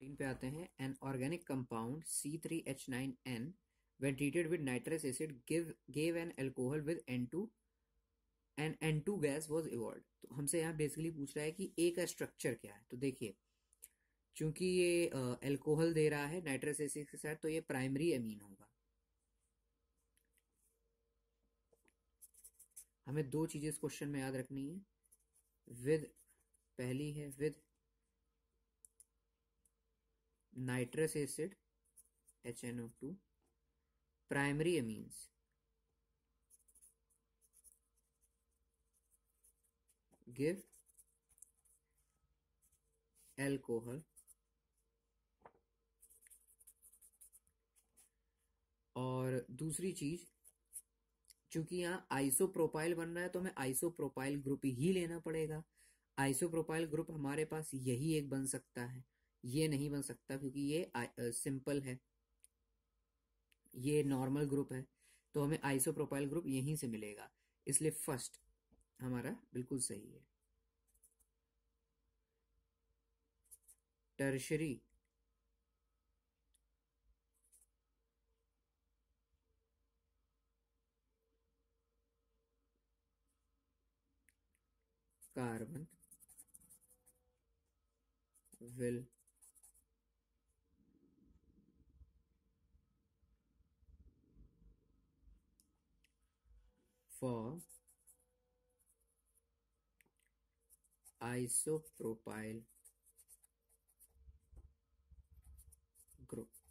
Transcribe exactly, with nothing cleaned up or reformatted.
इन पे आते हैं। An organic compound C three H nine N when treated with nitrous acid give gave an alcohol with N two and N two gas was evolved। तो हमसे यहाँ basically पूछ रहा है कि ए का स्ट्रक्चर क्या है। तो देखिए, चूंकि ये अल्कोहल दे रहा है नाइट्रस एसिड के साथ, तो ये प्राइमरी अमीन होगा। हमें दो चीजें इस क्वेश्चन में याद रखनी है। विद, पहली है with nitrous acid H N O two, primary amines give alcohol और दूसरी चीज, चूंकि यहाँ आइसोप्रोपाइल बन रहा है तो हमें आइसोप्रोपाइल ग्रुप ही लेना पड़ेगा। आइसोप्रोपाइल ग्रुप हमारे पास यही एक बन सकता है, ये नहीं बन सकता क्योंकि ये सिंपल है, ये नॉर्मल ग्रुप है, तो हमें आइसोप्रोपाइल ग्रुप यहीं से मिलेगा। इसलिए फर्स्ट हमारा बिल्कुल सही है। Tertiary carbon will form isopropyl group।